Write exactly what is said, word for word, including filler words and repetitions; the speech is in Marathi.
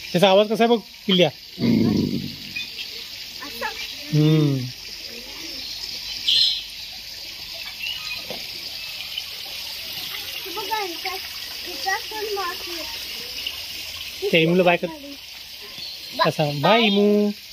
त्याचा आवाज कसा आहे बघ पिल्ल्या. हम्म ते इमूला बाय कर. कसा बाय इमू.